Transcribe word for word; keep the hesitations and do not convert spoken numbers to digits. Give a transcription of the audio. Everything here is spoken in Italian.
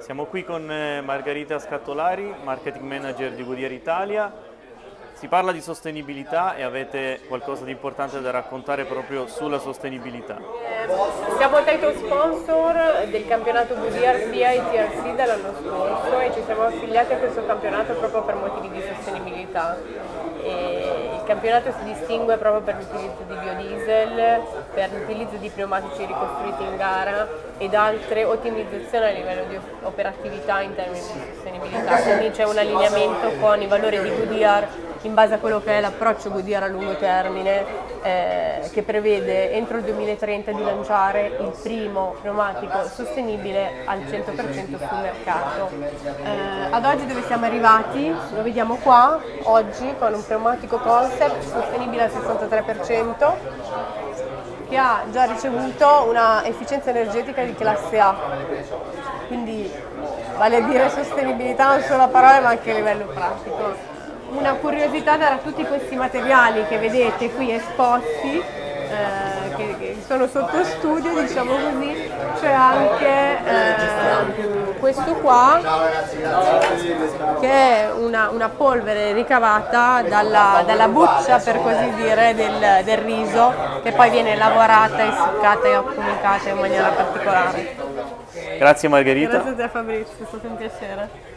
Siamo qui con eh, Margherita Scattolari, Marketing Manager di Goodyear Italia. Si parla di sostenibilità e avete qualcosa di importante da raccontare proprio sulla sostenibilità. Siamo title sponsor del campionato Goodyear S I A e T R C dall'anno scorso e ci siamo affiliati a questo campionato proprio per motivi di sostenibilità. E il campionato si distingue proprio per l'utilizzo di biodiesel, per l'utilizzo di pneumatici ricostruiti in gara ed altre ottimizzazioni a livello di operatività in termini di sostenibilità. Quindi c'è un allineamento con i valori di Goodyear in base a quello che è l'approccio Goodyear a lungo termine, eh, che prevede entro il duemilatrenta di lanciare il primo pneumatico sostenibile al cento per cento sul mercato. Eh, ad oggi dove siamo arrivati? Lo vediamo qua, oggi con un pneumatico concept sostenibile al sessantatré per cento, che ha già ricevuto una efficienza energetica di classe A, quindi vale a dire sostenibilità non solo a parole ma anche a livello pratico. Una curiosità da tutti questi materiali che vedete qui esposti, eh, che, che sono sotto studio, diciamo così, c'è anche eh, questo qua che è una, una polvere ricavata dalla, dalla buccia, per così dire, del, del riso, che poi viene lavorata, essiccata e affumicata in maniera particolare. Grazie Margherita. Grazie a te Fabrizio, è stato un piacere.